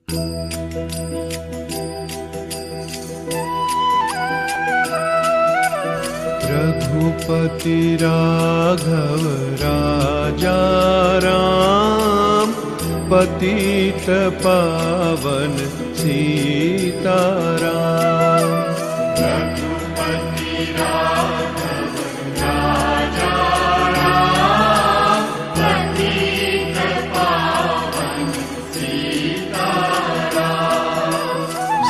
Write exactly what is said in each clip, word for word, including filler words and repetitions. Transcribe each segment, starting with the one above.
रघुपति राघव राजा राम, पतित पावन सीताराम। रघुपति राघव राजा राम, पतित पावन सीताराम।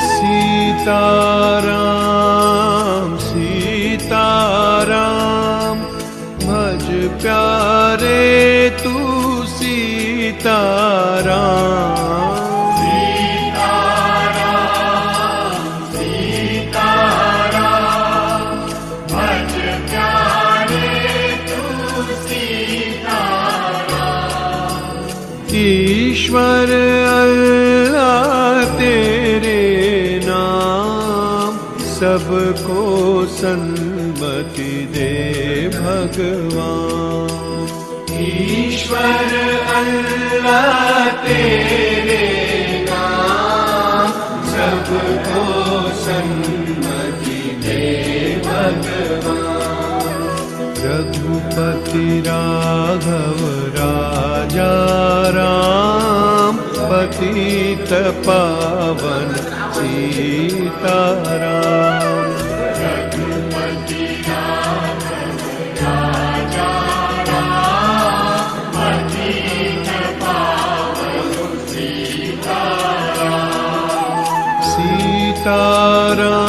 सीताराम सीताराम, भज प्यारे तू सीताराम। सीताराम सीताराम, भज प्यारे तू सीताराम। ईश्वर अल्लाह तेरे नाम, सबको सन्मति दे भगवान। ईश्वर अल्लाह तेरे नाम, सबको सन्मति दे भगवान। रघुपति राघव राजा राम, पतित पावन सीताराम। रघुपति राघव राजा राम, पतित पावन सीताराम। सीताराम